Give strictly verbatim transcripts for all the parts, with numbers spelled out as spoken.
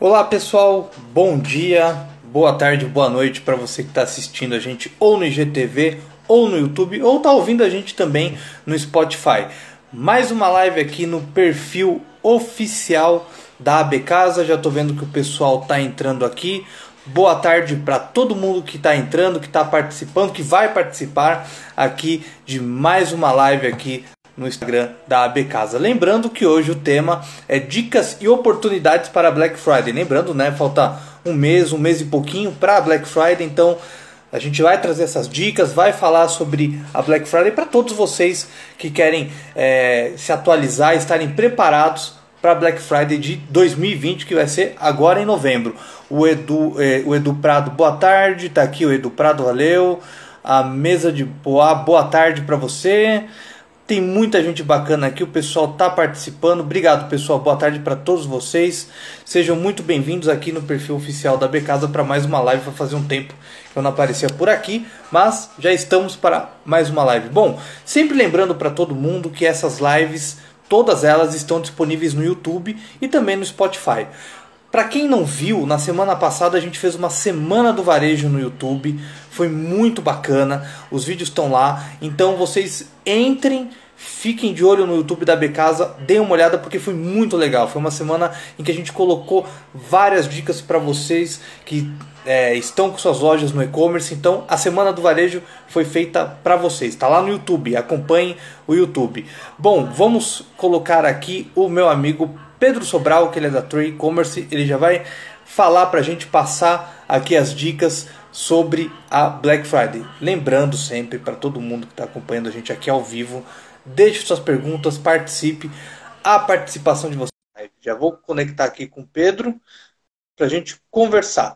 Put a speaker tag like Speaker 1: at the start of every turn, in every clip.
Speaker 1: Olá pessoal, bom dia, boa tarde, boa noite para você que está assistindo a gente ou no I G T V ou no YouTube ou está ouvindo a gente também no Spotify. Mais uma live aqui no perfil oficial da A B Casa. Já estou vendo que o pessoal está entrando aqui. Boa tarde para todo mundo que está entrando, que está participando, que vai participar aqui de mais uma live aqui no Instagram da A B Casa. Lembrando que hoje o tema é dicas e oportunidades para Black Friday. Lembrando, né, falta um mês, um mês e pouquinho para Black Friday, então a gente vai trazer essas dicas, vai falar sobre a Black Friday para todos vocês que querem é, se atualizar, estarem preparados para Black Friday de dois mil e vinte, que vai ser agora em novembro. O Edu, é, o Edu Prado, boa tarde, tá aqui o Edu Prado, valeu. A mesa de boa, boa tarde para você. Tem muita gente bacana aqui, o pessoal está participando. Obrigado, pessoal. Boa tarde para todos vocês. Sejam muito bem-vindos aqui no perfil oficial da A B Casa para mais uma live. Vai fazer um tempo que eu não aparecia por aqui, mas já estamos para mais uma live. Bom, sempre lembrando para todo mundo que essas lives, todas elas estão disponíveis no YouTube e também no Spotify. Para quem não viu, na semana passada a gente fez uma semana do varejo no YouTube. Foi muito bacana, os vídeos estão lá. Então vocês entrem, fiquem de olho no YouTube da A B Casa, deem uma olhada porque foi muito legal. Foi uma semana em que a gente colocou várias dicas para vocês que é, estão com suas lojas no e-commerce. Então a semana do varejo foi feita para vocês. Está lá no YouTube, acompanhem o YouTube. Bom, vamos colocar aqui o meu amigo Pedro Sobral, que ele é da Tray E-Commerce. Ele já vai falar para a gente, passar aqui as dicas sobre a Black Friday. Lembrando sempre para todo mundo que está acompanhando a gente aqui ao vivo, deixe suas perguntas, participe. A participação de vocês. Já vou conectar aqui com o Pedro para a gente conversar.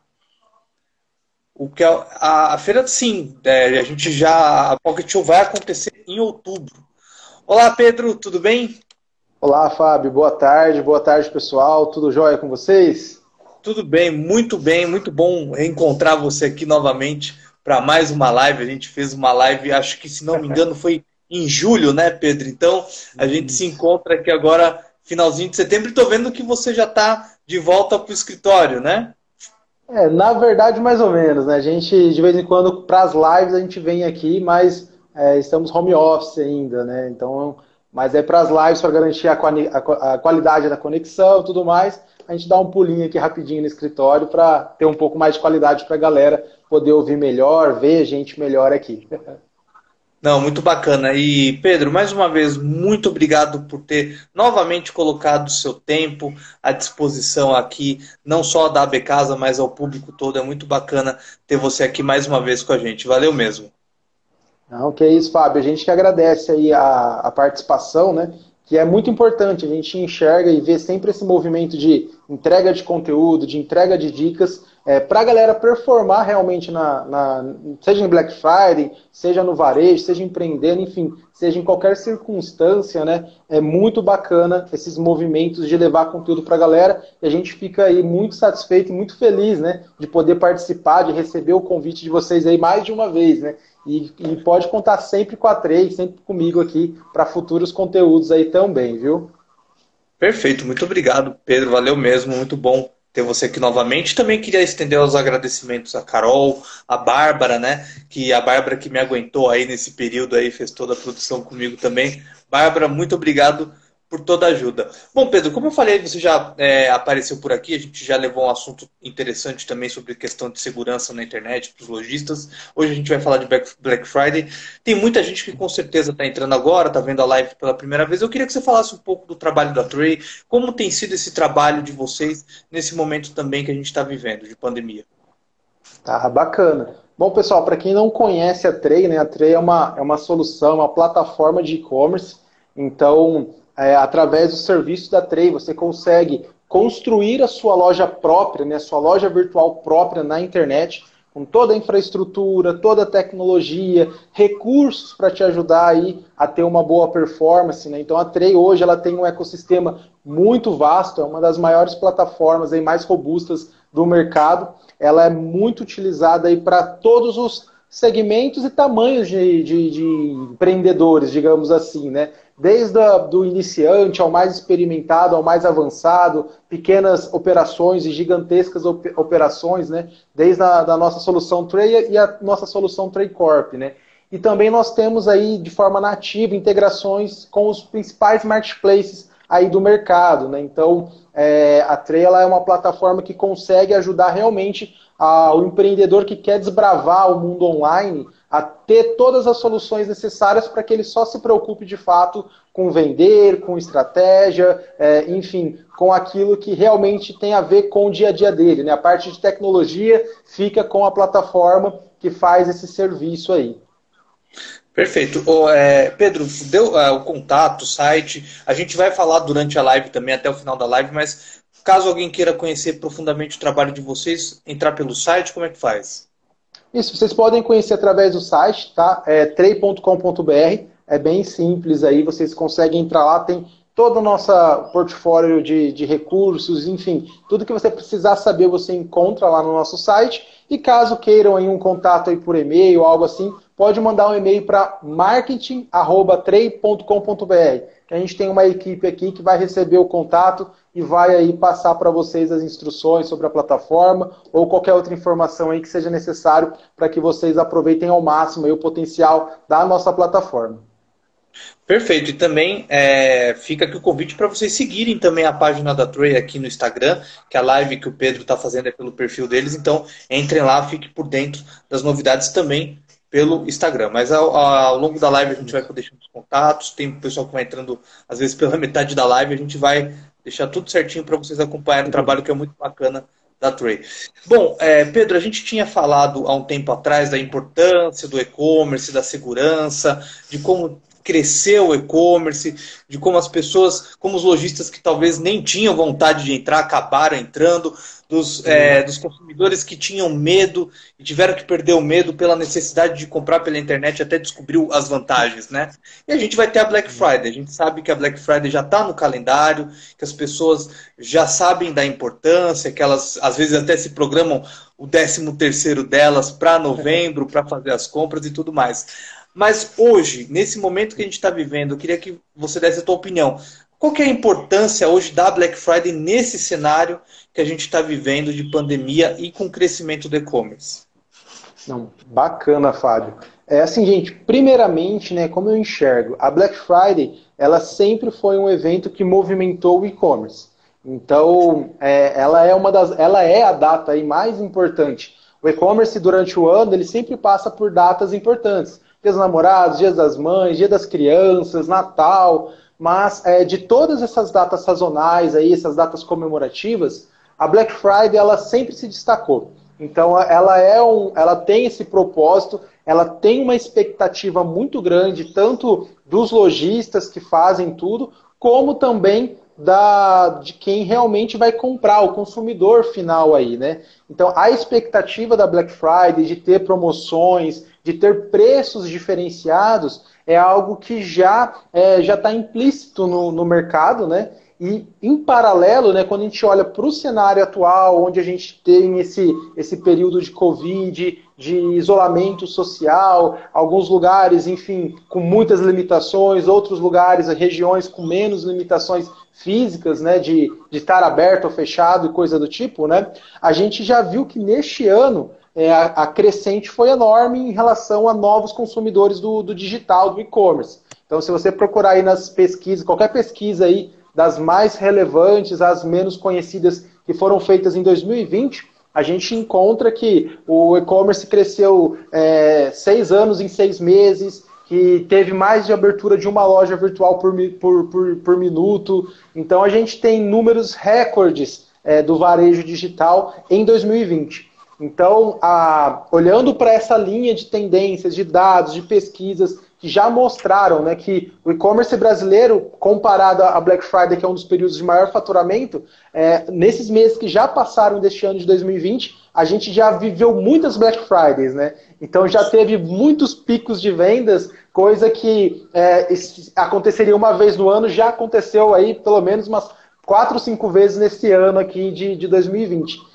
Speaker 1: O que a, a, a feira, sim, é, a gente já, a Pocket Show vai acontecer em outubro. Olá, Pedro, tudo bem?
Speaker 2: Olá, Fábio, boa tarde, boa tarde, pessoal, tudo jóia com vocês?
Speaker 1: Tudo bem, muito bem, muito bom reencontrar você aqui novamente para mais uma live. A gente fez uma live, acho que, se não me engano, foi em julho, né, Pedro? Então, a gente se encontra aqui agora, finalzinho de setembro, e estou vendo que você já está de volta para o escritório, né?
Speaker 2: É, na verdade, mais ou menos, né? A gente, de vez em quando, para as lives, a gente vem aqui, mas é, estamos home office ainda, né? Então, mas é para as lives, para garantir a, a, a qualidade da conexão e tudo mais, a gente dá um pulinho aqui rapidinho no escritório para ter um pouco mais de qualidade para a galera poder ouvir melhor, ver a gente melhor aqui.
Speaker 1: Não, muito bacana. E Pedro, mais uma vez, muito obrigado por ter novamente colocado o seu tempo à disposição aqui, não só da A B Casa, mas ao público todo. É muito bacana ter você aqui mais uma vez com a gente. Valeu mesmo.
Speaker 2: Não, que é isso, Fábio. A gente que agradece aí a, a participação, né? Que é muito importante. A gente enxerga e vê sempre esse movimento de entrega de conteúdo, de entrega de dicas, é, para a galera performar realmente, na, na, seja em Black Friday, seja no varejo, seja empreendendo, enfim, seja em qualquer circunstância, né? É muito bacana esses movimentos de levar conteúdo para a galera, e a gente fica aí muito satisfeito e muito feliz, né? De poder participar, de receber o convite de vocês aí mais de uma vez, né? E, e pode contar sempre com a Tray, sempre comigo aqui, para futuros conteúdos aí também, viu?
Speaker 1: Perfeito, muito obrigado, Pedro. Valeu mesmo, muito bom ter você aqui novamente. Também queria estender os agradecimentos a Carol, a Bárbara, né? Que a Bárbara que me aguentou aí nesse período aí, fez toda a produção comigo também. Bárbara, muito obrigado por toda a ajuda. Bom, Pedro, como eu falei, você já é, apareceu por aqui, a gente já levou um assunto interessante também sobre questão de segurança na internet para os lojistas. Hoje a gente vai falar de Black Friday. Tem muita gente que com certeza está entrando agora, está vendo a live pela primeira vez. Eu queria que você falasse um pouco do trabalho da Tray, como tem sido esse trabalho de vocês nesse momento também que a gente está vivendo, de pandemia.
Speaker 2: Tá, bacana. Bom, pessoal, para quem não conhece a Tray, né, a Tray é uma, é uma solução, uma plataforma de e-commerce. Então, É, através do serviço da Tray, você consegue construir a sua loja própria, né, a sua loja virtual própria na internet, com toda a infraestrutura, toda a tecnologia, recursos para te ajudar aí a ter uma boa performance, né? Então a Tray hoje ela tem um ecossistema muito vasto, é uma das maiores plataformas aí mais robustas do mercado. Ela é muito utilizada aí para todos os segmentos e tamanhos de, de, de empreendedores, digamos assim, né? desde a, do iniciante ao mais experimentado, ao mais avançado, pequenas operações e gigantescas op operações, né? Desde a da nossa solução Tray e a nossa solução Tray Corp, né? E também nós temos aí, de forma nativa, integrações com os principais marketplaces aí do mercado, né? Então, é, a Tray ela é uma plataforma que consegue ajudar realmente a, o empreendedor que quer desbravar o mundo online a ter todas as soluções necessárias para que ele só se preocupe de fato com vender, com estratégia, é, enfim, com aquilo que realmente tem a ver com o dia a dia dele, né? A parte de tecnologia fica com a plataforma que faz esse serviço aí.
Speaker 1: Perfeito. Oh, é, Pedro, deu é, o contato, o site. A gente vai falar durante a live também, até o final da live, mas caso alguém queira conhecer profundamente o trabalho de vocês, entrar pelo site, como é que faz?
Speaker 2: Isso, vocês podem conhecer através do site, tá? É tray ponto com ponto br, é bem simples aí, vocês conseguem entrar lá, tem todo o nosso portfólio de, de recursos, enfim, tudo que você precisar saber você encontra lá no nosso site. E caso queiram aí um contato aí por e-mail ou algo assim, pode mandar um e-mail para marketing arroba tray ponto com ponto br. A gente tem uma equipe aqui que vai receber o contato e vai aí passar para vocês as instruções sobre a plataforma ou qualquer outra informação aí que seja necessário para que vocês aproveitem ao máximo aí o potencial da nossa plataforma.
Speaker 1: Perfeito, e também é, fica aqui o convite para vocês seguirem também a página da Tray aqui no Instagram, que a live que o Pedro está fazendo é pelo perfil deles, então entrem lá, fiquem por dentro das novidades também pelo Instagram. Mas ao, ao longo da live a gente vai deixando os contatos, tem o pessoal que vai entrando às vezes pela metade da live, a gente vai deixar tudo certinho para vocês acompanharem o trabalho que é muito bacana da Tray. Bom, é, Pedro, a gente tinha falado há um tempo atrás da importância do e-commerce, da segurança, de como cresceu o e-commerce, de como as pessoas, como os lojistas que talvez nem tinham vontade de entrar, acabaram entrando, dos, é, dos consumidores que tinham medo e tiveram que perder o medo pela necessidade de comprar pela internet até descobriu as vantagens, né? E a gente vai ter a Black Friday, a gente sabe que a Black Friday já está no calendário, que as pessoas já sabem da importância, que elas às vezes até se programam o décimo terceiro delas para novembro, para fazer as compras e tudo mais. Mas hoje, nesse momento que a gente está vivendo, eu queria que você desse a tua opinião. Qual que é a importância hoje da Black Friday nesse cenário que a gente está vivendo de pandemia e com o crescimento do e-commerce?
Speaker 2: Não, bacana, Fábio. É assim, gente, primeiramente, né, como eu enxergo, a Black Friday, ela sempre foi um evento que movimentou o e-commerce. Então, é, ela é uma das, ela é a data aí mais importante. O e-commerce durante o ano, ele sempre passa por datas importantes. Dia dos namorados, Dia das Mães, Dia das Crianças, Natal, mas é, de todas essas datas sazonais, aí, essas datas comemorativas, a Black Friday ela sempre se destacou. Então ela, é um, ela tem esse propósito, ela tem uma expectativa muito grande, tanto dos lojistas que fazem tudo, como também da, de quem realmente vai comprar, o consumidor final aí, né? Então a expectativa da Black Friday de ter promoções, de ter preços diferenciados, é algo que já é, já está implícito no, no mercado, né? E, em paralelo, né, quando a gente olha para o cenário atual, onde a gente tem esse, esse período de Covid, de isolamento social, alguns lugares, enfim, com muitas limitações, outros lugares, regiões com menos limitações físicas, né, de, de estar aberto ou fechado e coisa do tipo, né, a gente já viu que neste ano é, a, a crescente foi enorme em relação a novos consumidores do, do digital, do e-commerce. Então, se você procurar aí nas pesquisas, qualquer pesquisa aí, das mais relevantes às menos conhecidas que foram feitas em dois mil e vinte, a gente encontra que o e-commerce cresceu é, seis anos em seis meses, que teve mais de abertura de uma loja virtual por, por, por, por minuto. Então a gente tem números recordes é, do varejo digital em dois mil e vinte. Então, a, olhando para essa linha de tendências, de dados, de pesquisas, que já mostraram, né, que o e-commerce brasileiro, comparado à Black Friday, que é um dos períodos de maior faturamento, é, nesses meses que já passaram deste ano de dois mil e vinte, a gente já viveu muitas Black Fridays, né? Então já teve muitos picos de vendas, coisa que é, aconteceria uma vez no ano, já aconteceu aí pelo menos umas quatro, cinco vezes nesse ano aqui de, de dois mil e vinte.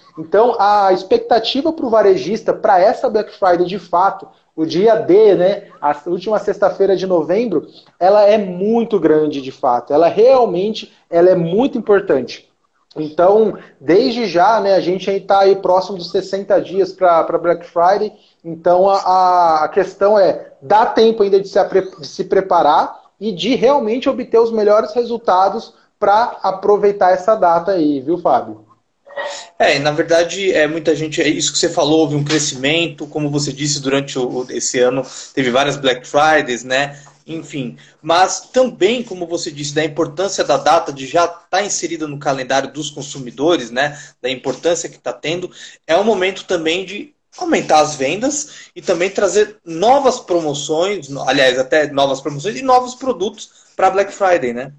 Speaker 2: Então, a expectativa para o varejista, para essa Black Friday de fato, o dia D, né, a última sexta-feira de novembro, ela é muito grande de fato. Ela realmente ela é muito importante. Então, desde já, né, a gente está aí próximo dos sessenta dias para Black Friday. Então, a, a questão é, dá tempo ainda de se, de se preparar e de realmente obter os melhores resultados para aproveitar essa data aí, viu, Fábio?
Speaker 1: É, na verdade, é, muita gente, é isso que você falou, houve um crescimento, como você disse, durante o, esse ano teve várias Black Fridays, né? Enfim, mas também, como você disse, da importância da data de já estar inserida no calendário dos consumidores, né? Da importância que está tendo, é um momento também de aumentar as vendas e também trazer novas promoções, aliás, até novas promoções e novos produtos para Black Friday, né?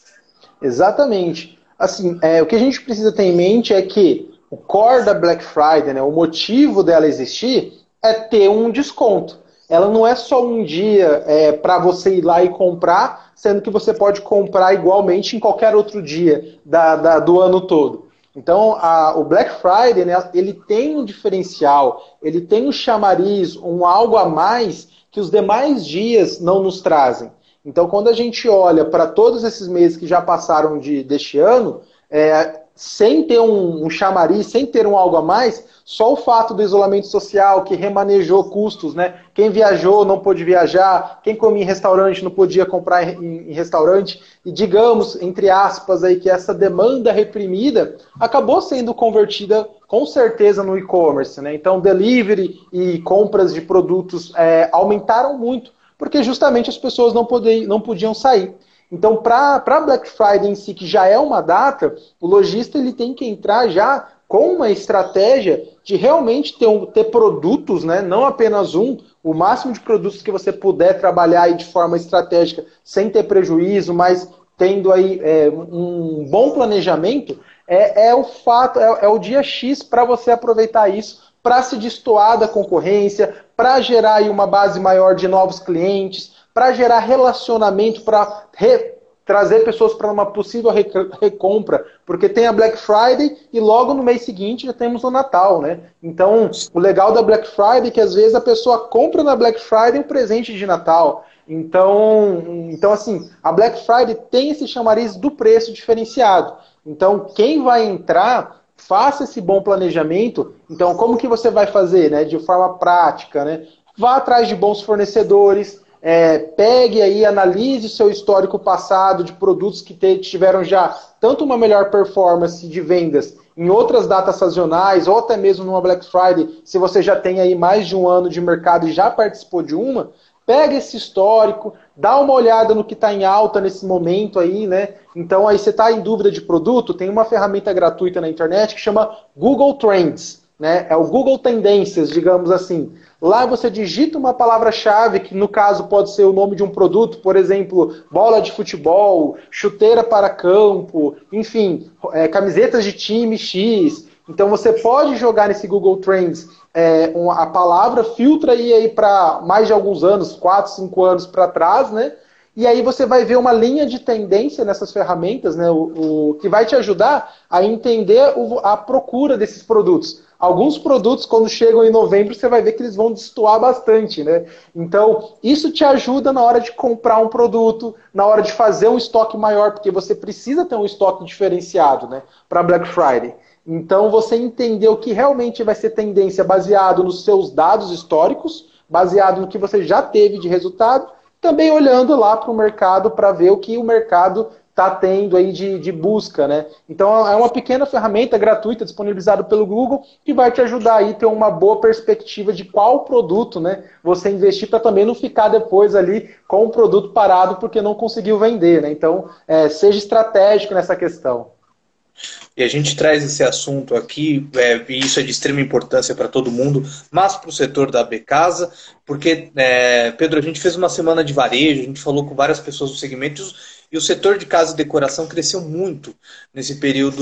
Speaker 2: Exatamente. Assim, é, o que a gente precisa ter em mente é que o core da Black Friday, né, o motivo dela existir é ter um desconto. Ela não é só um dia é, para você ir lá e comprar, sendo que você pode comprar igualmente em qualquer outro dia da, da, do ano todo. Então, a, o Black Friday, né, ele tem um diferencial, ele tem um chamariz, um algo a mais que os demais dias não nos trazem. Então, quando a gente olha para todos esses meses que já passaram de, deste ano, é, sem ter um, um chamariz, sem ter um algo a mais, só o fato do isolamento social que remanejou custos, né? Quem viajou não pôde viajar, quem comia em restaurante não podia comprar em, em restaurante, e digamos, entre aspas, aí, que essa demanda reprimida acabou sendo convertida com certeza no e-commerce, né? Então, delivery e compras de produtos é, aumentaram muito, porque justamente as pessoas não, poder, não podiam sair. Então, para a Black Friday em si, que já é uma data, o lojista ele tem que entrar já com uma estratégia de realmente ter, um, ter produtos, né, não apenas um, o máximo de produtos que você puder trabalhar aí de forma estratégica, sem ter prejuízo, mas tendo aí é, um bom planejamento, é, é o fato, é, é o dia X para você aproveitar isso, para se destoar da concorrência, para gerar aí uma base maior de novos clientes, para gerar relacionamento, para trazer pessoas para uma possível recompra, porque tem a Black Friday e logo no mês seguinte já temos o Natal, né? Então, o legal da Black Friday é que às vezes a pessoa compra na Black Friday um presente de Natal. Então, então assim, a Black Friday tem esse chamariz do preço diferenciado. Então, quem vai entrar, faça esse bom planejamento. Então, como que você vai fazer, né? De forma prática, né? Vá atrás de bons fornecedores, é, pegue aí, analise o seu histórico passado de produtos que te, tiveram já tanto uma melhor performance de vendas em outras datas sazonais, ou até mesmo numa Black Friday, se você já tem aí mais de um ano de mercado e já participou de uma, pega esse histórico, dá uma olhada no que está em alta nesse momento aí, né? Então aí você está em dúvida de produto, tem uma ferramenta gratuita na internet que chama Google Trends, né? É o Google Tendências, digamos assim. Lá você digita uma palavra-chave, que no caso pode ser o nome de um produto, por exemplo, bola de futebol, chuteira para campo, enfim, é, camisetas de time X. Então você pode jogar nesse Google Trends é, a palavra, filtra aí, aí para mais de alguns anos, quatro, cinco anos para trás, né? E aí você vai ver uma linha de tendência nessas ferramentas, né? O, o que vai te ajudar a entender o, a procura desses produtos. Alguns produtos, quando chegam em novembro, você vai ver que eles vão destoar bastante, né? Então, isso te ajuda na hora de comprar um produto, na hora de fazer um estoque maior, porque você precisa ter um estoque diferenciado, né? Para Black Friday. Então, você entender o que realmente vai ser tendência baseado nos seus dados históricos, baseado no que você já teve de resultado, também olhando lá para o mercado para ver o que o mercado está tendo aí de, de busca, né? Então é uma pequena ferramenta gratuita disponibilizada pelo Google que vai te ajudar aí a ter uma boa perspectiva de qual produto, né, você investir para também não ficar depois ali com o produto parado porque não conseguiu vender, né? Então é, seja estratégico nessa questão.
Speaker 1: E a gente traz esse assunto aqui, é, e isso é de extrema importância para todo mundo, mas para o setor da Becasa, porque, é, Pedro, a gente fez uma semana de varejo, a gente falou com várias pessoas do segmento, e o setor de casa e decoração cresceu muito nesse período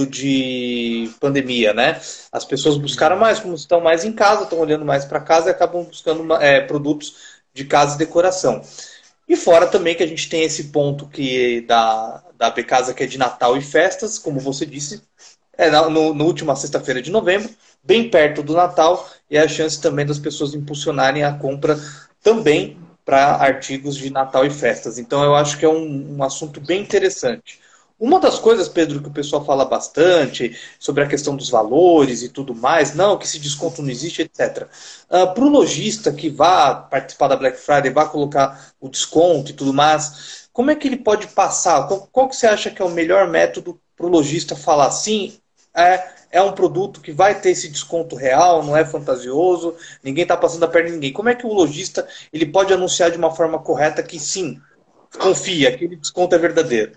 Speaker 1: de pandemia, né? As pessoas buscaram mais, como estão mais em casa, estão olhando mais para casa e acabam buscando é, produtos de casa e decoração. E fora também que a gente tem esse ponto que da, da Becasa, que é de Natal e festas, como você disse, É, na no, no última sexta-feira de novembro, bem perto do Natal, e a chance também das pessoas impulsionarem a compra também para artigos de Natal e festas. Então eu acho que é um, um assunto bem interessante. Uma das coisas, Pedro, que o pessoal fala bastante sobre a questão dos valores e tudo mais, não, que esse desconto não existe, etcétera. Uh, para o lojista que vá participar da Black Friday, vá colocar o desconto e tudo mais, como é que ele pode passar? Qual, qual que você acha que é o melhor método para o lojista falar sim? É, é um produto que vai ter esse desconto real, não é fantasioso, ninguém está passando a perna em ninguém. Como é que o lojista ele pode anunciar de uma forma correta que sim, confia, aquele desconto é verdadeiro?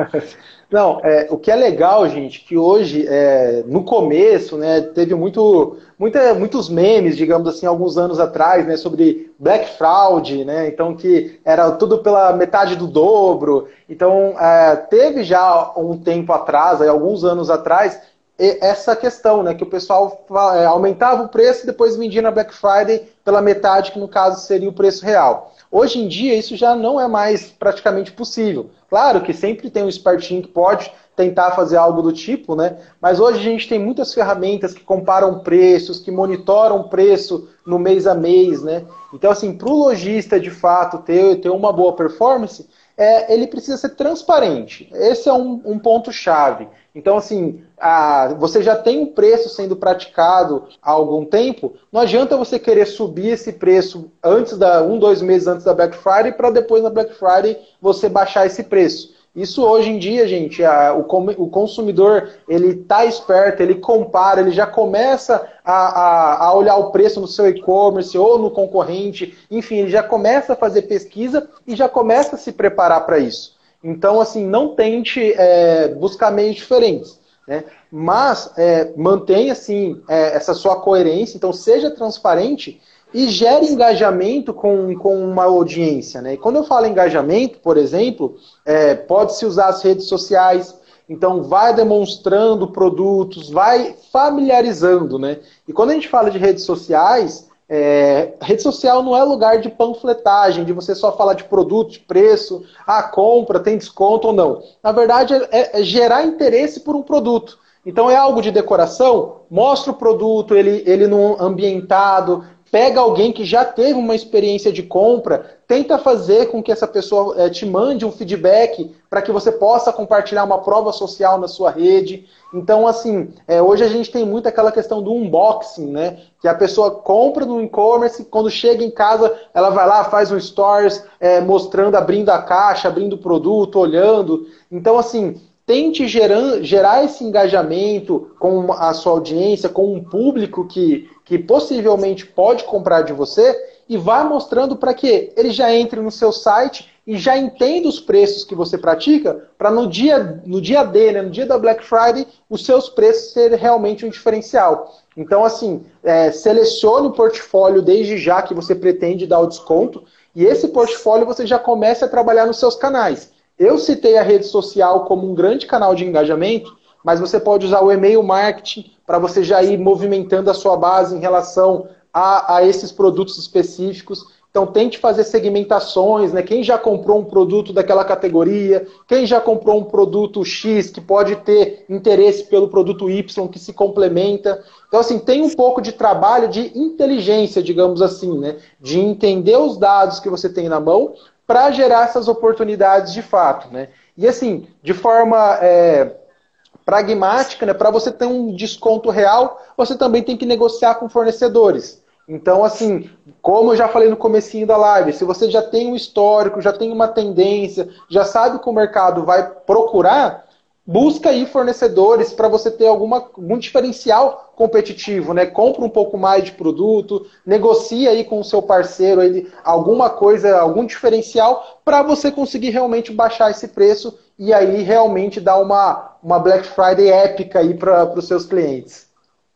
Speaker 2: Não, é, o que é legal, gente, que hoje, é, no começo, né, teve muito, muita, muitos memes, digamos assim, alguns anos atrás, né, sobre Black Fraud, né, então que era tudo pela metade do dobro. Então, é, teve já um tempo atrás, aí, alguns anos atrás, essa questão, né, que o pessoal é, aumentava o preço e depois vendia na Black Friday pela metade, que no caso seria o preço real. Hoje em dia isso já não é mais praticamente possível. Claro que sempre tem um espertinho que pode tentar fazer algo do tipo, né? Mas hoje a gente tem muitas ferramentas que comparam preços, que monitoram o preço no mês a mês, né? Então, assim, para o lojista de fato ter, ter uma boa performance, é, ele precisa ser transparente. Esse é um, um ponto-chave. Então, assim, a, você já tem um preço sendo praticado há algum tempo, não adianta você querer subir esse preço antes da um, dois meses antes da Black Friday para depois na Black Friday você baixar esse preço. Isso hoje em dia, gente, a, o, o consumidor ele está esperto, ele compara, ele já começa a, a, a olhar o preço no seu e-commerce ou no concorrente, enfim, ele já começa a fazer pesquisa e já começa a se preparar para isso. Então, assim, não tente é, buscar meios diferentes, né? Mas é, mantenha, assim, é, essa sua coerência, então seja transparente e gere engajamento com, com uma audiência, né? E quando eu falo engajamento, por exemplo, é, pode-se usar as redes sociais, então vai demonstrando produtos, vai familiarizando, né? E quando a gente fala de redes sociais, É, rede social não é lugar de panfletagem, de você só falar de produto, de preço, ah, compra, tem desconto ou não. Na verdade, é, é gerar interesse por um produto. Então é algo de decoração, mostra o produto, ele, ele num ambientado, pega alguém que já teve uma experiência de compra, tenta fazer com que essa pessoa é, te mande um feedback para que você possa compartilhar uma prova social na sua rede. Então, assim, é, hoje a gente tem muito aquela questão do unboxing, né? Que a pessoa compra no e-commerce, quando chega em casa, ela vai lá, faz um stories, é, mostrando, abrindo a caixa, abrindo o produto, olhando. Então, assim, tente gerar, gerar esse engajamento com a sua audiência, com um público que, que possivelmente pode comprar de você e vá mostrando para que ele já entre no seu site e já entenda os preços que você pratica para no dia, no dia D, né, no dia da Black Friday, os seus preços serem realmente um diferencial. Então, assim, é, selecione o portfólio desde já que você pretende dar o desconto e esse portfólio você já comece a trabalhar nos seus canais. Eu citei a rede social como um grande canal de engajamento, mas você pode usar o e-mail marketing para você já ir movimentando a sua base em relação a, a esses produtos específicos. Então tente fazer segmentações, né? Quem já comprou um produto daquela categoria, quem já comprou um produto X que pode ter interesse pelo produto Y que se complementa. Então, assim, tem um pouco de trabalho de inteligência, digamos assim, né? De entender os dados que você tem na mão para gerar essas oportunidades de fato, né? E assim, de forma é, pragmática, né? Para você ter um desconto real, você também tem que negociar com fornecedores. Então, assim, como eu já falei no comecinho da live, se você já tem um histórico, já tem uma tendência, já sabe que o mercado vai procurar, busca aí fornecedores para você ter alguma, algum diferencial competitivo, né? Compra um pouco mais de produto, negocia aí com o seu parceiro ele, alguma coisa, algum diferencial para você conseguir realmente baixar esse preço e aí realmente dar uma, uma Black Friday épica aí para os seus clientes.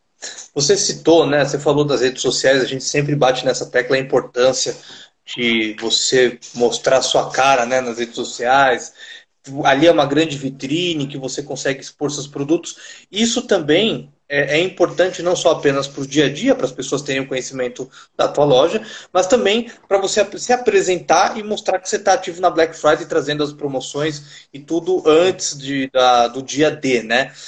Speaker 1: Você citou, né? Você falou das redes sociais, a gente sempre bate nessa tecla a importância de você mostrar a sua cara, né, nas redes sociais. Ali é uma grande vitrine que você consegue expor seus produtos. Isso também é, é importante não só apenas para o dia a dia, para as pessoas terem o conhecimento da tua loja, mas também para você se apresentar e mostrar que você está ativo na Black Friday, trazendo as promoções e tudo antes de, da, do dia D, né?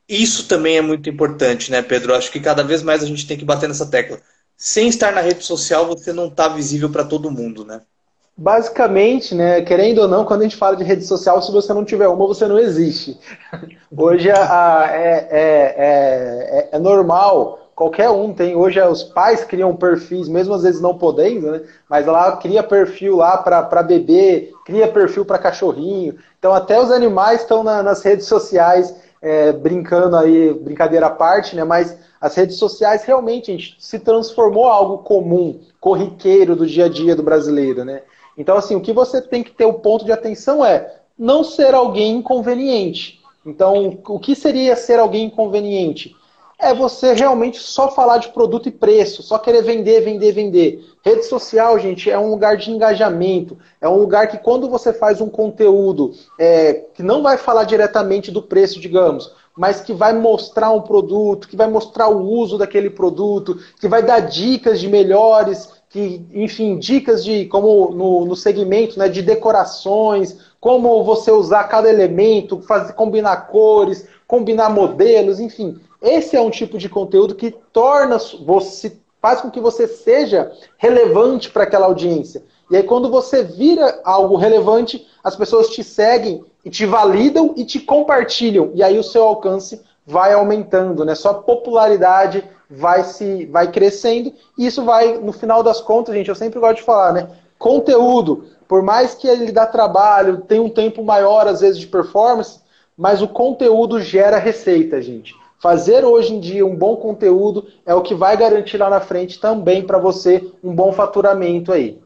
Speaker 1: Isso também é muito importante, né, Pedro? Acho que cada vez mais a gente tem que bater nessa tecla. Sem estar na rede social, você não está visível para todo mundo, né?
Speaker 2: Basicamente, né, querendo ou não, quando a gente fala de rede social, se você não tiver uma, você não existe. Hoje a, a- é, é, é, é normal, qualquer um tem. Hoje os pais criam perfis, mesmo às vezes não podendo, né? Mas lá cria perfil lá para bebê, cria perfil para cachorrinho. Então até os animais estão na- nas redes sociais é, brincando aí, brincadeira à parte, né? Mas as redes sociais realmente, gente, se transformou algo comum, corriqueiro do dia a dia do brasileiro, né? Então, assim, o que você tem que ter o ponto de atenção é não ser alguém inconveniente. Então, o que seria ser alguém inconveniente? É você realmente só falar de produto e preço, só querer vender, vender, vender. Rede social, gente, é um lugar de engajamento, é um lugar que quando você faz um conteúdo é, que não vai falar diretamente do preço, digamos, mas que vai mostrar um produto, que vai mostrar o uso daquele produto, que vai dar dicas de melhores, que, enfim, dicas de como no, no segmento, né, de decorações, como você usar cada elemento, fazer, combinar cores, combinar modelos, enfim. Esse é um tipo de conteúdo que torna você, faz com que você seja relevante para aquela audiência. E aí quando você vira algo relevante, as pessoas te seguem e te validam e te compartilham. E aí o seu alcance vai aumentando, né? Sua popularidade vai se vai crescendo e isso vai, no final das contas, gente, eu sempre gosto de falar, né? Conteúdo, por mais que ele dá trabalho, tem um tempo maior às vezes de performance, mas o conteúdo gera receita, gente. Fazer hoje em dia um bom conteúdo é o que vai garantir lá na frente também para você um bom faturamento aí.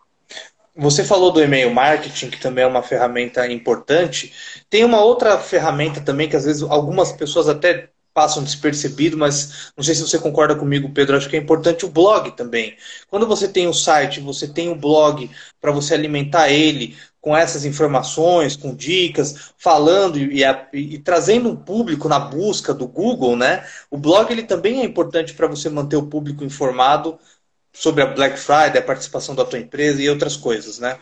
Speaker 1: Você falou do e-mail marketing, que também é uma ferramenta importante. Tem uma outra ferramenta também que às vezes algumas pessoas até passam despercebido, mas não sei se você concorda comigo, Pedro. Acho que é importante o blog também. Quando você tem o site, você tem o blog para você alimentar ele com essas informações, com dicas, falando e, e, e trazendo um público na busca do Google, né? O blog ele também é importante para você manter o público informado sobre a Black Friday, a participação da tua empresa e outras coisas, né?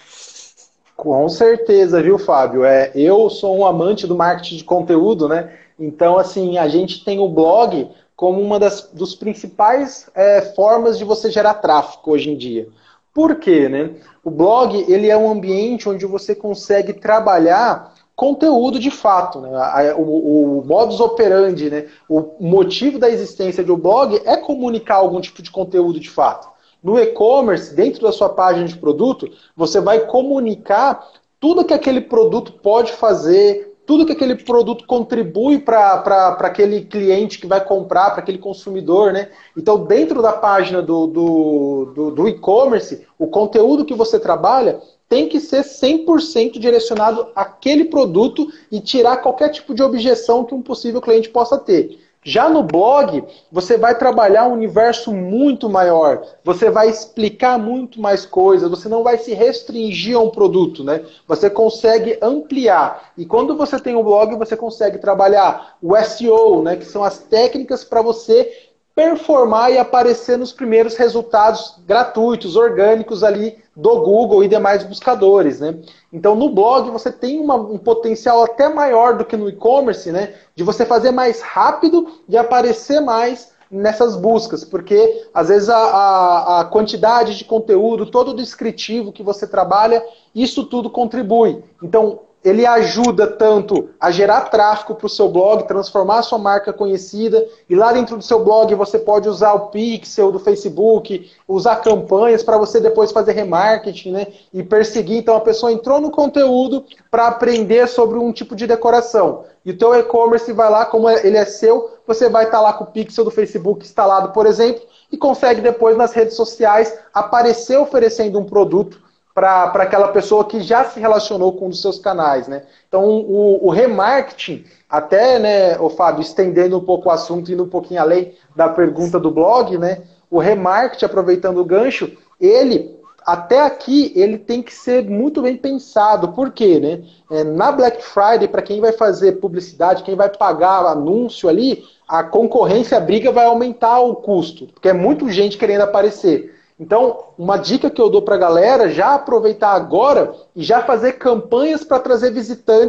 Speaker 2: Com certeza, viu, Fábio? É, eu sou um amante do marketing de conteúdo, né? Então, assim, a gente tem o blog como uma das dos principais é, formas de você gerar tráfego hoje em dia. Por quê, né? O blog, ele é um ambiente onde você consegue trabalhar conteúdo de fato, né? O, o modus operandi, né? O motivo da existência de um blog é comunicar algum tipo de conteúdo de fato. No e-commerce, dentro da sua página de produto, você vai comunicar tudo que aquele produto pode fazer, tudo que aquele produto contribui para aquele cliente que vai comprar, para aquele consumidor, né? Então, dentro da página do, do, do, do e-commerce, o conteúdo que você trabalha tem que ser cem por cento direcionado àquele produto e tirar qualquer tipo de objeção que um possível cliente possa ter. Já no blog, você vai trabalhar um universo muito maior, você vai explicar muito mais coisas, você não vai se restringir a um produto, né? Você consegue ampliar. E quando você tem um blog, você consegue trabalhar o S E O, né? Que são as técnicas para você performar e aparecer nos primeiros resultados gratuitos, orgânicos ali do Google e demais buscadores, né? Então no blog você tem uma, um potencial até maior do que no e-commerce, né? De você fazer mais rápido e aparecer mais nessas buscas, porque às vezes a, a, a quantidade de conteúdo, todo o descritivo que você trabalha, isso tudo contribui. Então ele ajuda tanto a gerar tráfego para o seu blog, transformar a sua marca conhecida, e lá dentro do seu blog você pode usar o pixel do Facebook, usar campanhas para você depois fazer remarketing, né? E perseguir. Então a pessoa entrou no conteúdo para aprender sobre um tipo de decoração. E o teu e-commerce vai lá, como ele é seu, você vai estar lá com o pixel do Facebook instalado, por exemplo, e consegue depois nas redes sociais aparecer oferecendo um produto para aquela pessoa que já se relacionou com um dos seus canais, né? Então, o, o remarketing, até, né, o Fábio, estendendo um pouco o assunto, indo um pouquinho além da pergunta do blog, né? O remarketing, aproveitando o gancho, ele, até aqui, ele tem que ser muito bem pensado. Por quê, né? É, na Black Friday, para quem vai fazer publicidade, quem vai pagar anúncio ali, a concorrência, a briga vai aumentar o custo, porque é muita gente querendo aparecer. Então, uma dica que eu dou para a galera, já aproveitar agora e já fazer campanhas para trazer visitantes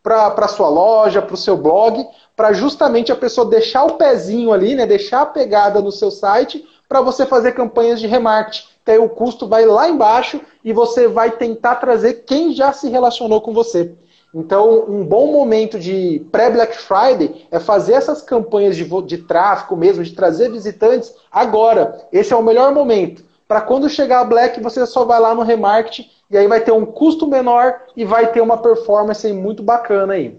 Speaker 2: para a sua loja, para o seu blog, para justamente a pessoa deixar o pezinho ali, né, deixar a pegada no seu site, para você fazer campanhas de remarketing. Que aí o custo vai lá embaixo e você vai tentar trazer quem já se relacionou com você. Então, um bom momento de pré-Black Friday é fazer essas campanhas de, de tráfego mesmo, de trazer visitantes agora. Esse é o melhor momento. Para quando chegar a Black, você só vai lá no remarketing e aí vai ter um custo menor e vai ter uma performance aí muito bacana aí.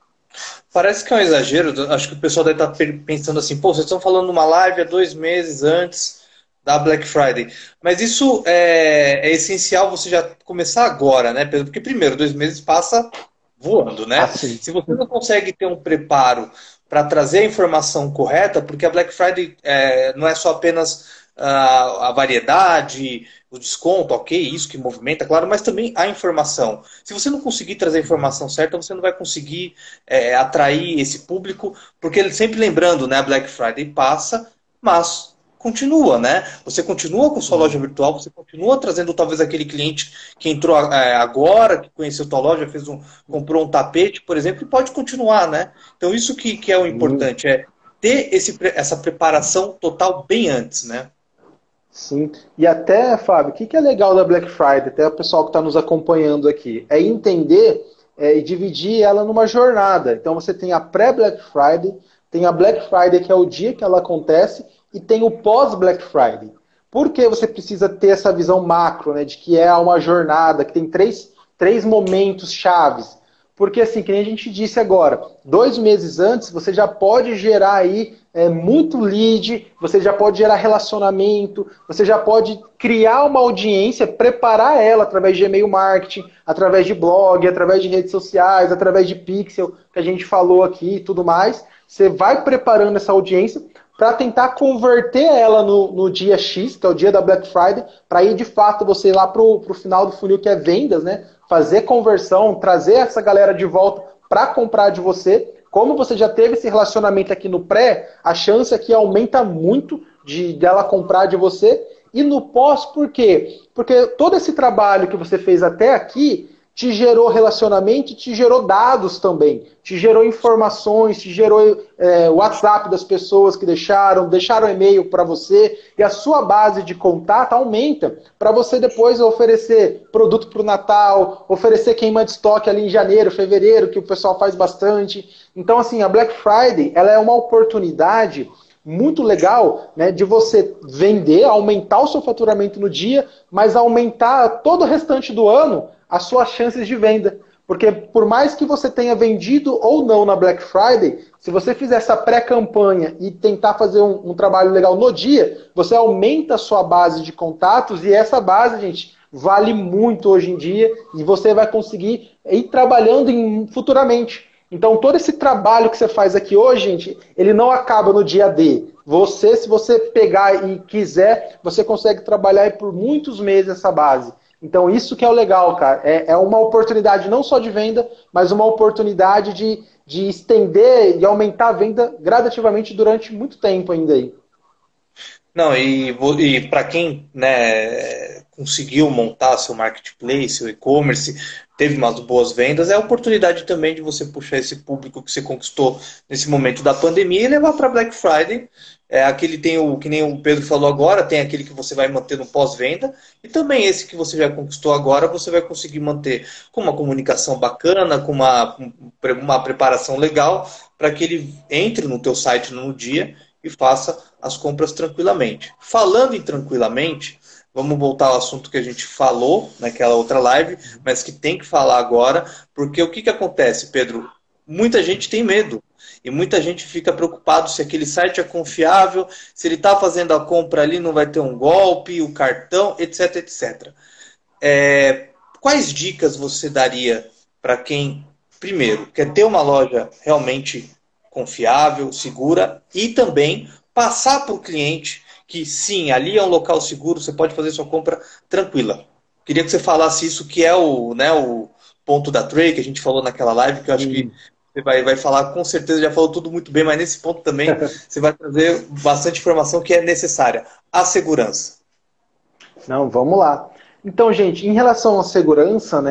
Speaker 1: Parece que é um exagero, acho que o pessoal deve estar pensando assim, pô, vocês estão falando numa live há dois meses antes da Black Friday. Mas isso é, é essencial você já começar agora, né, Pedro? Porque primeiro, dois meses passa voando, né?
Speaker 2: Assim.
Speaker 1: Se você não consegue ter um preparo para trazer a informação correta, porque a Black Friday é, não é só apenas a, a variedade, o desconto, ok, isso que movimenta, claro, mas também a informação. Se você não conseguir trazer a informação certa, você não vai conseguir é, atrair esse público, porque sempre lembrando, né, a Black Friday passa, mas continua, né? Você continua com sua loja virtual, você continua trazendo talvez aquele cliente que entrou é, agora, que conheceu tua loja, fez um, comprou um tapete, por exemplo, e pode continuar, né? Então isso que, que é o importante, é ter esse, essa preparação total bem antes, né?
Speaker 2: Sim, e até, Fábio, o que, que é legal da Black Friday, até o pessoal que está nos acompanhando aqui, é entender é, e dividir ela numa jornada. Então você tem a pré-Black Friday, tem a Black Friday, que é o dia que ela acontece, e tem o pós-Black Friday. Por que você precisa ter essa visão macro, né, de que é uma jornada, que tem três, três momentos chaves? Porque, assim, que nem a gente disse agora, dois meses antes, você já pode gerar aí é, muito lead, você já pode gerar relacionamento, você já pode criar uma audiência, preparar ela através de e-mail marketing, através de blog, através de redes sociais, através de pixel, que a gente falou aqui e tudo mais. Você vai preparando essa audiência para tentar converter ela no, no dia X, que é o dia da Black Friday, para ir de fato você ir lá para o final do funil, que é vendas, né? Fazer conversão, trazer essa galera de volta para comprar de você. Como você já teve esse relacionamento aqui no pré, a chance aqui aumenta muito de dela comprar de você. E no pós, por quê? Porque todo esse trabalho que você fez até aqui te gerou relacionamento, te gerou dados também, te gerou informações, te gerou é, o WhatsApp das pessoas que deixaram, deixaram e-mail para você, e a sua base de contato aumenta para você depois oferecer produto para o Natal, oferecer queima de estoque ali em janeiro, fevereiro, que o pessoal faz bastante. Então, assim, a Black Friday ela é uma oportunidade muito legal, né, de você vender, aumentar o seu faturamento no dia, mas aumentar todo o restante do ano as suas chances de venda. Porque por mais que você tenha vendido ou não na Black Friday, se você fizer essa pré-campanha e tentar fazer um, um trabalho legal no dia, você aumenta a sua base de contatos, e essa base, gente, vale muito hoje em dia, e você vai conseguir ir trabalhando em, futuramente. Então todo esse trabalho que você faz aqui hoje, gente, ele não acaba no dia D. Você, se você pegar e quiser, você consegue trabalhar aí por muitos meses essa base. Então isso que é o legal, cara. É, é uma oportunidade não só de venda, mas uma oportunidade de, de estender e aumentar a venda gradativamente durante muito tempo ainda aí.
Speaker 1: Não, e, e para quem, né, conseguiu montar seu marketplace, seu e-commerce, teve umas boas vendas, é a oportunidade também de você puxar esse público que você conquistou nesse momento da pandemia e levar para Black Friday. É, aquele tem o que nem o Pedro falou agora, tem aquele que você vai manter no pós-venda, e também esse que você já conquistou agora, você vai conseguir manter com uma comunicação bacana, com uma, uma preparação legal, para que ele entre no teu site no dia e faça as compras tranquilamente. Falando em tranquilamente, vamos voltar ao assunto que a gente falou naquela outra live, mas que tem que falar agora, porque o que, que acontece, Pedro? Muita gente tem medo. E muita gente fica preocupado se aquele site é confiável, se ele está fazendo a compra ali não vai ter um golpe, o cartão, etc, etcétera. É, quais dicas você daria para quem, primeiro, quer ter uma loja realmente confiável, segura, e também passar para o cliente que sim, ali é um local seguro, você pode fazer sua compra tranquila. Queria que você falasse isso, que é o, né, o ponto da Trey, que a gente falou naquela live, que eu acho que você vai, vai falar, com certeza, já falou tudo muito bem, mas nesse ponto também você vai trazer bastante informação que é necessária. A segurança.
Speaker 2: Não, vamos lá. Então, gente, em relação à segurança, né,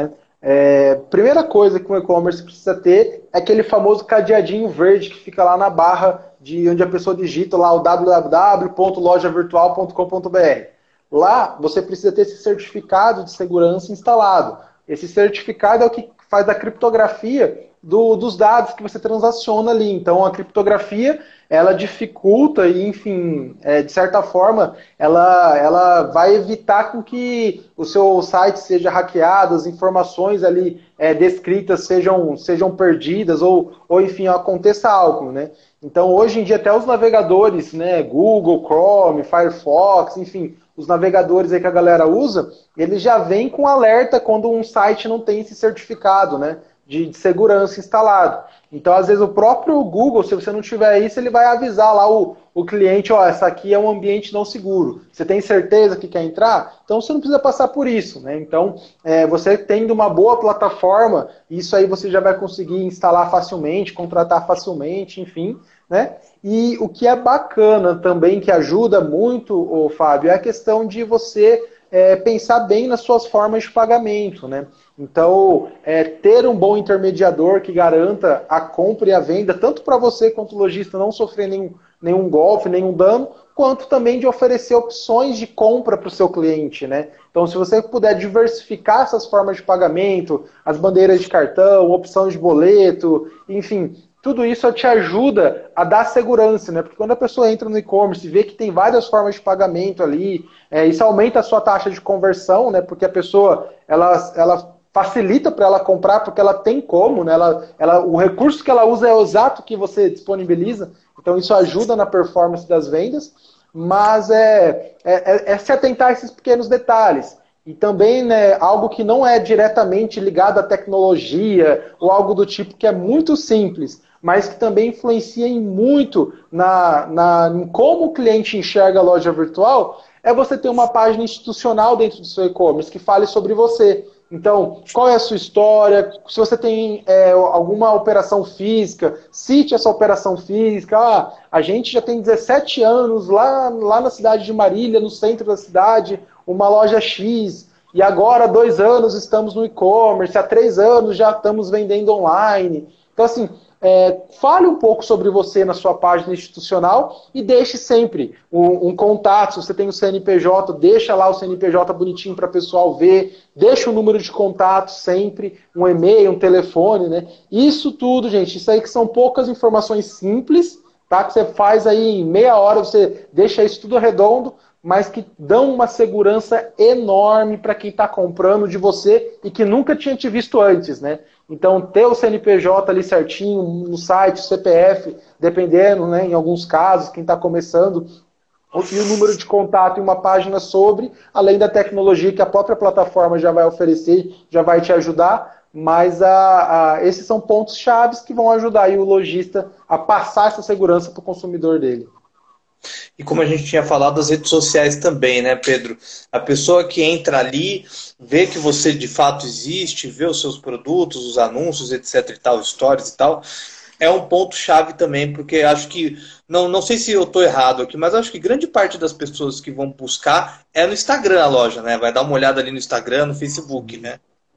Speaker 2: É, primeira coisa que um e-commerce precisa ter é aquele famoso cadeadinho verde que fica lá na barra de onde a pessoa digita lá o w w w ponto loja virtual ponto com ponto b r. Lá você precisa ter esse certificado de segurança instalado. Esse certificado é o que faz a criptografia do, dos dados que você transaciona ali. Então a criptografia ela dificulta e, enfim, é, de certa forma, ela, ela vai evitar com que o seu site seja hackeado, as informações ali é, descritas sejam, sejam perdidas ou, ou, enfim, aconteça algo, né? Então, hoje em dia, até os navegadores, né, Google, Chrome, Firefox, enfim, os navegadores aí que a galera usa, eles já vêm com alerta quando um site não tem esse certificado, né, de, de segurança instalado. Então, às vezes, o próprio Google, se você não tiver isso, ele vai avisar lá o, o cliente, ó, essa aqui é um ambiente não seguro. Você tem certeza que quer entrar? Então, você não precisa passar por isso, né? Então, é, você tendo uma boa plataforma, isso aí você já vai conseguir instalar facilmente, contratar facilmente, enfim, né? E o que é bacana também, que ajuda muito, ô, Fábio, é a questão de você é, pensar bem nas suas formas de pagamento, né? Então, é, ter um bom intermediador que garanta a compra e a venda, tanto para você quanto lojista não sofrer nenhum, nenhum golpe, nenhum dano, quanto também de oferecer opções de compra para o seu cliente, né? Então, se você puder diversificar essas formas de pagamento, as bandeiras de cartão, opção de boleto, enfim, tudo isso te ajuda a dar segurança, né? Porque quando a pessoa entra no e-commerce e vê que tem várias formas de pagamento ali, é, isso aumenta a sua taxa de conversão, né? Porque a pessoa, ela, ela facilita para ela comprar, porque ela tem como, né? Ela, ela, o recurso que ela usa é o exato que você disponibiliza, então isso ajuda na performance das vendas, mas é, é, é se atentar a esses pequenos detalhes. E também, né, algo que não é diretamente ligado à tecnologia, ou algo do tipo que é muito simples, mas que também influencia em muito na, na, em como o cliente enxerga a loja virtual, é você ter uma página institucional dentro do seu e-commerce que fale sobre você. Então, qual é a sua história? Se você tem é, alguma operação física, cite essa operação física. Ah, a gente já tem dezessete anos lá, lá na cidade de Marília, no centro da cidade, uma loja X, e agora há dois anos estamos no e-commerce, há três anos já estamos vendendo online. Então, assim, é, fale um pouco sobre você na sua página institucional e deixe sempre um, um contato. Se você tem o C N P J, deixa lá o C N P J bonitinho para o pessoal ver, deixa o número de contato sempre, um e-mail, um telefone, né? Isso tudo, gente, isso aí que são poucas informações simples, tá? Que você faz aí em meia hora, você deixa isso tudo redondo, mas que dão uma segurança enorme para quem está comprando de você e que nunca tinha te visto antes, né? Então, ter o C N P J ali certinho no site, o C P F, dependendo, né, em alguns casos, quem está começando, e o número de contato em uma página sobre, além da tecnologia que a própria plataforma já vai oferecer, já vai te ajudar, mas a, a, esses são pontos chaves que vão ajudar aí o lojista a passar essa segurança para o consumidor dele.
Speaker 1: E como a gente tinha falado, as redes sociais também, né, Pedro? A pessoa que entra ali, vê que você de fato existe, vê os seus produtos, os anúncios, etc e tal, stories e tal, é um ponto-chave também, porque acho que, não, não sei se eu estou errado aqui, mas acho que grande parte das pessoas que vão buscar é no Instagram a loja, né? Vai dar uma olhada ali no Instagram, no Facebook, né?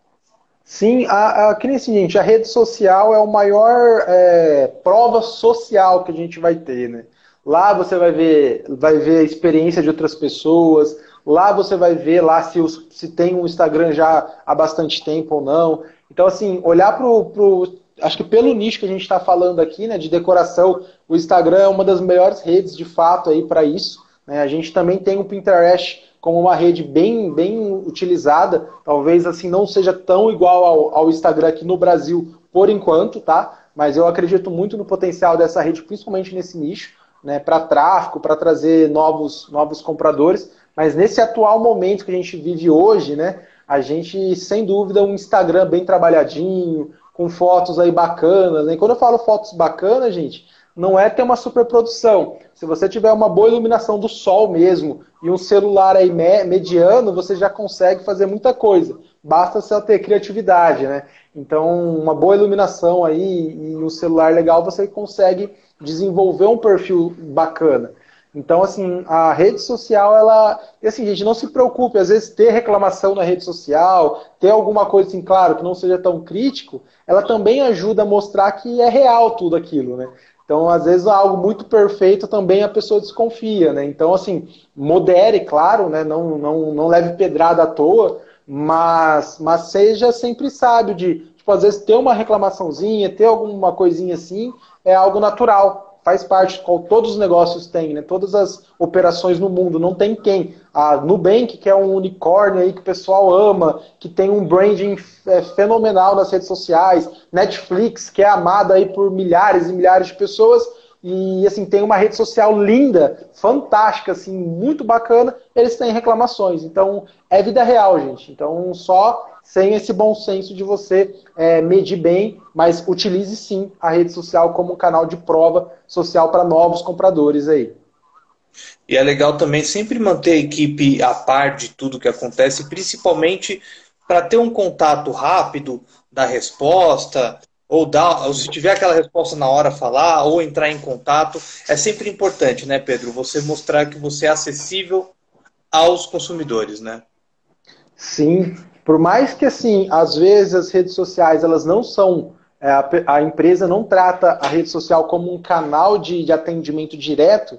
Speaker 2: Sim, a, a, que nem o seguinte, a rede social é o maior é, prova social que a gente vai ter, né? Lá você vai ver, vai ver a experiência de outras pessoas, lá você vai ver lá se, os, se tem um Instagram já há bastante tempo ou não. Então, assim, olhar para o... Acho que pelo nicho que a gente está falando aqui, né, de decoração, o Instagram é uma das melhores redes, de fato, aí para isso, né? A gente também tem o Pinterest como uma rede bem, bem utilizada, talvez assim não seja tão igual ao, ao Instagram aqui no Brasil, por enquanto, tá? Mas eu acredito muito no potencial dessa rede, principalmente nesse nicho, né, para tráfego, para trazer novos, novos compradores, mas nesse atual momento que a gente vive hoje, né, a gente, sem dúvida, um Instagram bem trabalhadinho, com fotos aí bacanas, né? E quando eu falo fotos bacanas, gente, não é ter uma superprodução. Se você tiver uma boa iluminação do sol mesmo e um celular aí mediano, você já consegue fazer muita coisa. Basta só ter criatividade, né? Então, uma boa iluminação aí e um celular legal, você consegue desenvolver um perfil bacana. Então, assim, a rede social, ela... E assim, gente, não se preocupe, às vezes ter reclamação na rede social, ter alguma coisa assim, claro, que não seja tão crítico, ela também ajuda a mostrar que é real tudo aquilo, né? Então, às vezes, algo muito perfeito também a pessoa desconfia, né? Então, assim, modere, claro, né? Não, não, não leve pedrada à toa, mas, mas seja sempre sábio de, tipo, às vezes ter uma reclamaçãozinha, ter alguma coisinha assim, é algo natural. Faz parte, qual todos os negócios têm, né? Todas as operações no mundo, não tem quem. A Nubank, que é um unicórnio aí que o pessoal ama, que tem um branding fenomenal nas redes sociais, Netflix, que é amada aí por milhares e milhares de pessoas, e assim, tem uma rede social linda, fantástica, assim, muito bacana, eles têm reclamações. Então, é vida real, gente. Então, só sem esse bom senso de você é, medir bem, mas utilize sim a rede social como um canal de prova social para novos compradores aí.
Speaker 1: E é legal também sempre manter a equipe a par de tudo que acontece, principalmente para ter um contato rápido da resposta, ou, dar, ou se tiver aquela resposta na hora falar, ou entrar em contato. É sempre importante, né, Pedro? Você mostrar que você é acessível aos consumidores, né?
Speaker 2: Sim, por mais que assim, às vezes as redes sociais elas não são, é, a, a empresa não trata a rede social como um canal de, de atendimento direto,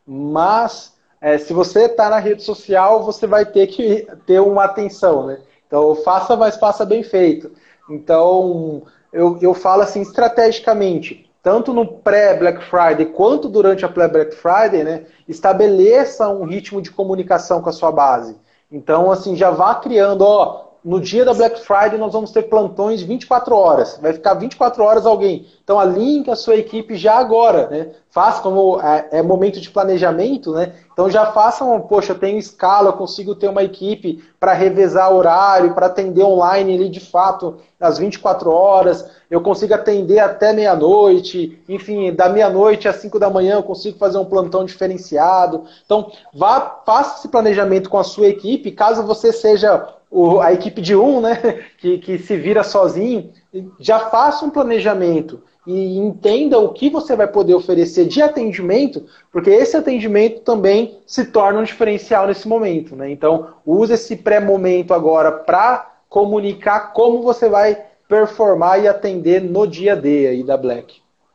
Speaker 2: mas é, se você está na rede social, você vai ter que ter uma atenção, né? Então faça, mas faça bem feito. Então eu, eu falo assim estrategicamente, tanto no pré-Black Friday quanto durante a pré-Black Friday, né? Estabeleça um ritmo de comunicação com a sua base. Então, assim, já vá criando, ó, no dia da Black Friday nós vamos ter plantões vinte e quatro horas. Vai ficar vinte e quatro horas alguém. Então, alinhe a sua equipe já agora, né? Faça como é, é momento de planejamento, né? Então, já façam, poxa, eu tenho escala, eu consigo ter uma equipe para revezar horário, para atender online ali de fato às vinte e quatro horas. Eu consigo atender até meia-noite, enfim, da meia-noite às cinco da manhã eu consigo fazer um plantão diferenciado. Então, vá, faça esse planejamento com a sua equipe, caso você seja o, a equipe de um, né, que, que se vira sozinho, já faça um planejamento e entenda o que você vai poder oferecer de atendimento, porque esse atendimento também se torna um diferencial nesse momento, né? Então, use esse pré-momento agora para comunicar como você vai performar e atender no dia D aí da Black.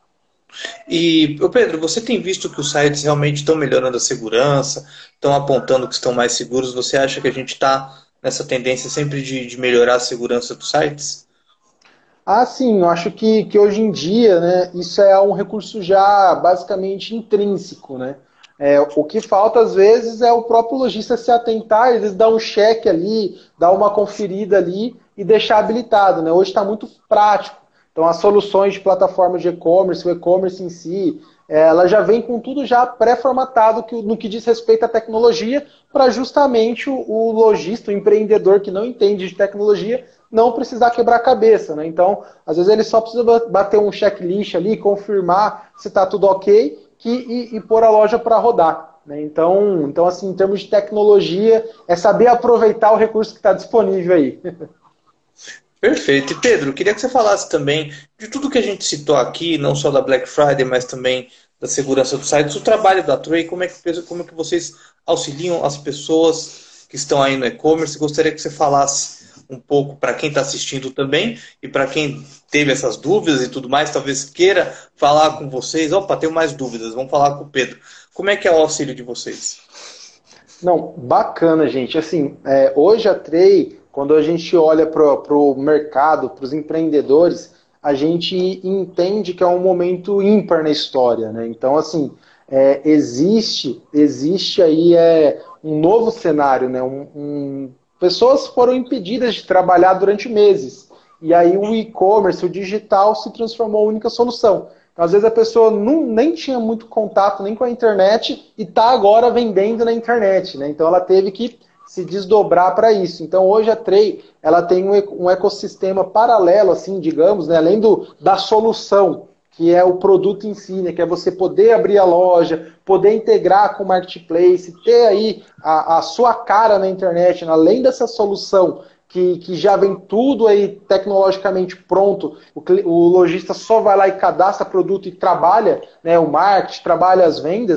Speaker 1: E, ô Pedro, você tem visto que os sites realmente estão melhorando a segurança, estão apontando que estão mais seguros? Você acha que a gente está nessa tendência sempre de, de melhorar a segurança dos sites?
Speaker 2: Ah, sim, eu acho que, que hoje em dia, né, isso é um recurso já basicamente intrínseco, né? É, o que falta às vezes é o próprio lojista se atentar, às vezes dar um check ali, dar uma conferida ali e deixar habilitado, né? Hoje está muito prático. Então as soluções de plataformas de e-commerce, o e-commerce em si, é, ela já vem com tudo já pré-formatado que, no que diz respeito à tecnologia, para justamente o, o lojista, o empreendedor que não entende de tecnologia, não precisar quebrar a cabeça, né? Então, às vezes ele só precisa bater um checklist ali, confirmar se está tudo ok que, e, e pôr a loja para rodar, né? Então, então, assim, em termos de tecnologia, é saber aproveitar o recurso que está disponível aí.
Speaker 1: Perfeito. E Pedro, queria que você falasse também de tudo que a gente citou aqui, não só da Black Friday, mas também da segurança dos sites, o trabalho da Tray, como é que, como é que vocês auxiliam as pessoas que estão aí no e-commerce. Gostaria que você falasse um pouco para quem está assistindo também e para quem teve essas dúvidas e tudo mais, talvez queira falar com vocês. Opa, tenho mais dúvidas, vamos falar com o Pedro. Como é que é o auxílio de vocês?
Speaker 2: Não, bacana, gente. Assim, é, hoje a Tray, quando a gente olha para o mercado, para os empreendedores, a gente entende que é um momento ímpar na história, né? Então, assim, é, existe, existe aí é, um novo cenário, né? Um, um, pessoas foram impedidas de trabalhar durante meses. E aí o e-commerce, o digital, se transformou a única solução. Então, às vezes a pessoa não, nem tinha muito contato nem com a internet e está agora vendendo na internet, né? Então ela teve que se desdobrar para isso. Então hoje a Tray, ela tem um ecossistema paralelo, assim, digamos, né? Além do, da solução, que é o produto em si, né? Que é você poder abrir a loja, poder integrar com o marketplace, ter aí a, a sua cara na internet, né? Além dessa solução Que, que já vem tudo aí tecnologicamente pronto, o, o lojista só vai lá e cadastra produto e trabalha, né, o marketing, trabalha as vendas,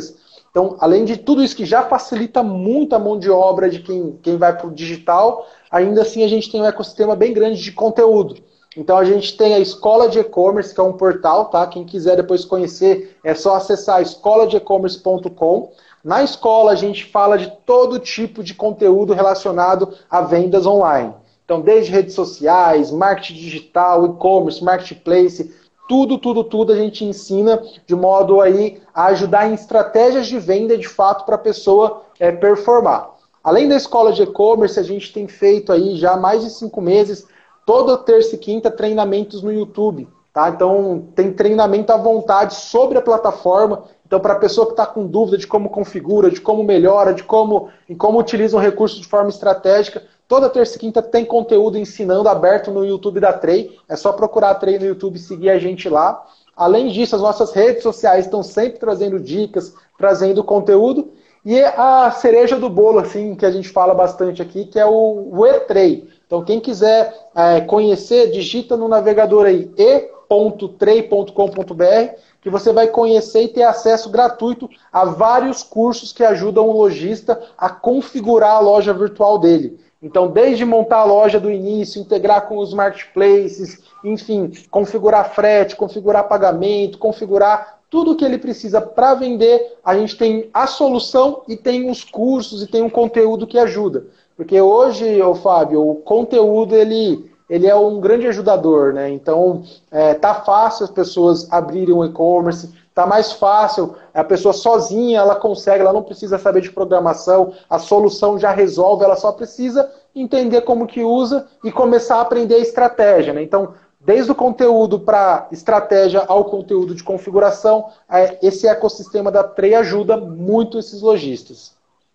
Speaker 2: Então, além de tudo isso que já facilita muito a mão de obra de quem, quem vai para o digital, ainda assim a gente tem um ecossistema bem grande de conteúdo. Então a gente tem a Escola de E-Commerce, que é um portal, tá? Quem quiser depois conhecer, é só acessar escola de e commerce ponto com. Na escola a gente fala de todo tipo de conteúdo relacionado a vendas online. Então, desde redes sociais, marketing digital, e-commerce, marketplace, tudo, tudo, tudo a gente ensina de modo aí a ajudar em estratégias de venda de fato para a pessoa é, performar. Além da escola de e-commerce, a gente tem feito aí já há mais de cinco meses, toda terça e quinta, treinamentos no YouTube. Tá? Então, tem treinamento à vontade sobre a plataforma. Então, para a pessoa que está com dúvida de como configura, de como melhora, de como, em como utiliza um recurso de forma estratégica, toda terça e quinta tem conteúdo ensinando aberto no YouTube da Trey. É só procurar a Trey no YouTube e seguir a gente lá. Além disso, as nossas redes sociais estão sempre trazendo dicas, trazendo conteúdo. E a cereja do bolo, assim, que a gente fala bastante aqui, que é o, o E-Trey. Então, quem quiser é, conhecer, digita no navegador aí e ponto trey ponto com ponto br, que você vai conhecer e ter acesso gratuito a vários cursos que ajudam o lojista a configurar a loja virtual dele. Então, desde montar a loja do início, integrar com os marketplaces, enfim, configurar frete, configurar pagamento, configurar tudo o que ele precisa para vender, a gente tem a solução e tem os cursos e tem um conteúdo que ajuda. Porque hoje, ô Fábio, o conteúdo ele, ele é um grande ajudador, né? Então, é, tá fácil as pessoas abrirem um e-commerce, tá mais fácil, a pessoa sozinha, ela consegue, ela não precisa saber de programação, a solução já resolve, ela só precisa entender como que usa e começar a aprender a estratégia, né? Então, desde o conteúdo para estratégia ao conteúdo de configuração, esse ecossistema da Trey ajuda muito esses lojistas.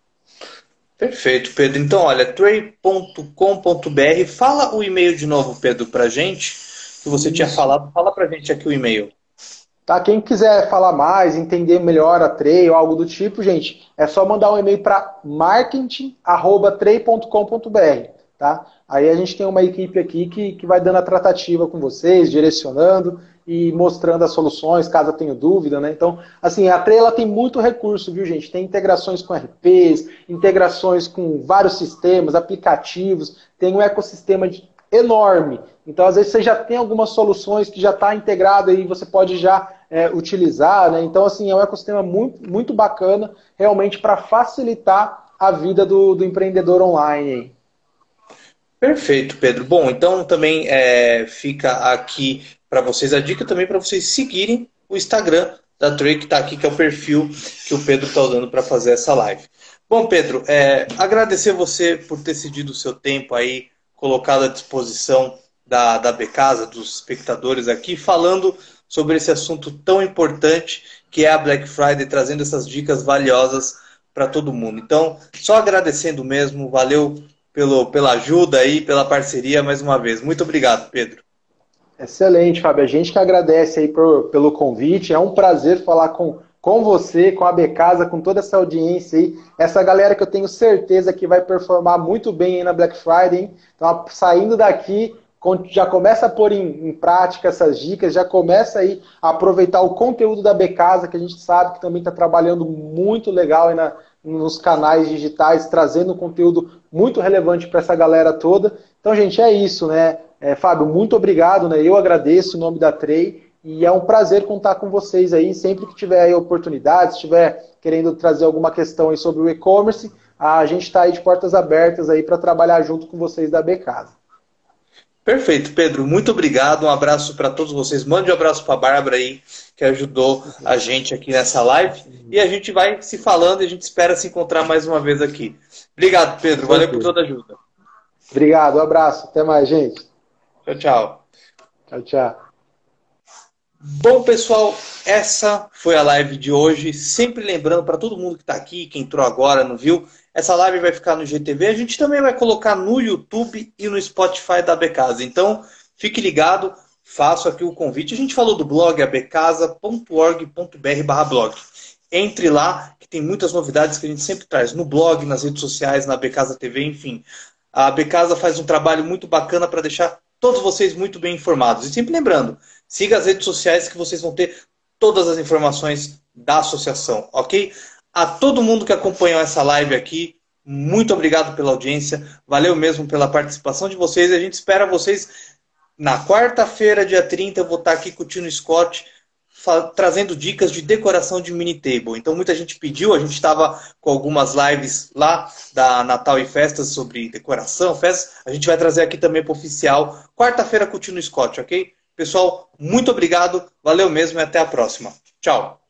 Speaker 1: Perfeito, Pedro. Então, olha, trey ponto com ponto br. Fala o e-mail de novo, Pedro, para a gente, que você Isso. tinha falado. Fala para a gente aqui o e-mail.
Speaker 2: Tá, quem quiser falar mais, entender melhor a Trey ou algo do tipo, gente, é só mandar um e-mail para marketing arroba trey ponto com ponto br. Tá? Aí a gente tem uma equipe aqui que, que vai dando a tratativa com vocês, direcionando e mostrando as soluções, caso tenha dúvida, né? Então, assim, a Trey ela tem muito recurso, viu, gente? Tem integrações com R Ps, integrações com vários sistemas, aplicativos, tem um ecossistema de, enorme. Então, às vezes, você já tem algumas soluções que já está integrado e você pode já é, utilizar, né? Então, assim, é um ecossistema muito, muito bacana, realmente, para facilitar a vida do, do empreendedor online aí.
Speaker 1: Perfeito, Pedro. Bom, então também é, fica aqui para vocês a dica também para vocês seguirem o Instagram da Trey, que está aqui, que é o perfil que o Pedro está usando para fazer essa live. Bom, Pedro, é, agradecer você por ter cedido o seu tempo aí, colocado à disposição da, da Becasa, dos espectadores aqui, falando sobre esse assunto tão importante que é a Black Friday, trazendo essas dicas valiosas para todo mundo. Então, só agradecendo mesmo, valeu Pelo, pela ajuda aí, pela parceria mais uma vez. Muito obrigado, Pedro.
Speaker 2: Excelente, Fábio. A gente que agradece aí por, pelo convite. É um prazer falar com, com você, com a Becasa, com toda essa audiência aí. Essa galera que eu tenho certeza que vai performar muito bem aí na Black Friday, hein? Então, saindo daqui, já começa a pôr em, em prática essas dicas, já começa aí a aproveitar o conteúdo da Becasa, que a gente sabe que também está trabalhando muito legal aí na nos canais digitais, trazendo conteúdo muito relevante para essa galera toda. Então, gente, é isso, né? É, Fábio, muito obrigado, né? Eu agradeço o nome da Trey e é um prazer contar com vocês aí, sempre que tiver aí oportunidade, se estiver querendo trazer alguma questão aí sobre o e-commerce, a gente está aí de portas abertas aí para trabalhar junto com vocês da Becasa.
Speaker 1: Perfeito, Pedro. Muito obrigado. Um abraço para todos vocês. Mande um abraço para a Bárbara aí, que ajudou a gente aqui nessa live. E a gente vai se falando e a gente espera se encontrar mais uma vez aqui. Obrigado, Pedro. Valeu por toda a ajuda.
Speaker 2: Obrigado. Um abraço. Até mais, gente.
Speaker 1: Tchau, tchau.
Speaker 2: Tchau, tchau.
Speaker 1: Bom, pessoal, essa foi a live de hoje. Sempre lembrando para todo mundo que está aqui, que entrou agora, não viu, essa live vai ficar no G T V. A gente também vai colocar no YouTube e no Spotify da Becasa. Então, fique ligado, faço aqui o convite. A gente falou do blog abecasa ponto org ponto br barra blog. Entre lá, que tem muitas novidades que a gente sempre traz no blog, nas redes sociais, na Becasa T V, enfim. A Becasa faz um trabalho muito bacana para deixar todos vocês muito bem informados. E sempre lembrando, siga as redes sociais que vocês vão ter todas as informações da associação, ok? A todo mundo que acompanhou essa live aqui, muito obrigado pela audiência. Valeu mesmo pela participação de vocês. A gente espera vocês na quarta-feira, dia trinta. Eu vou estar aqui com o Tino Scott, trazendo dicas de decoração de mini table. Então muita gente pediu, a gente estava com algumas lives lá da Natal e Festas sobre decoração, festas. A gente vai trazer aqui também para o oficial, quarta-feira com o Tino Scott, ok? Pessoal, muito obrigado, valeu mesmo e até a próxima. Tchau!